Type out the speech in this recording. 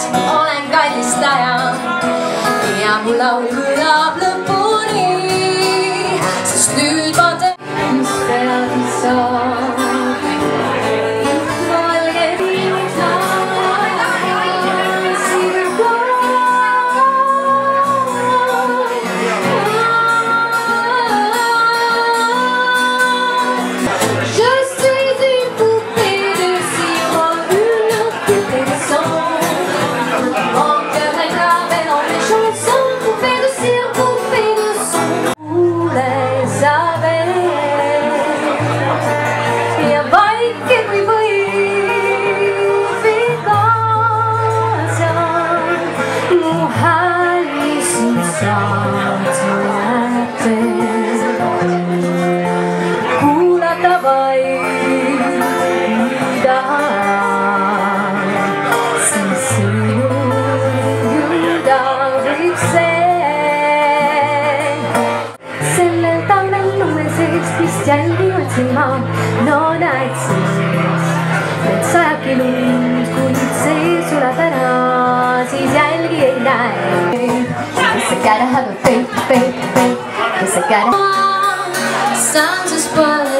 olen kallistaja ja mu laul kõlab lõpuni, sest nüüd ma teen, mis peagi saab. Valge viimsa sirga. Je suis une poupée de cire, une poupée de sang. Mon cœur est gravé dans mes chansons, poupée de cire, poupée de son. Vous les avez, ja vaikke kui võib kaasa, mu hääli siin saad olete. Kuulata vaid mida, siis jõuda võib see. Sellel talvel lume sees vist jälgi otsin ma, no näed siis, et sajabki lund, kuid see sulab ära, siis jälgi ei näe. Guess I gotta have a faith, faith, faith. Guess I gotta. Sun just put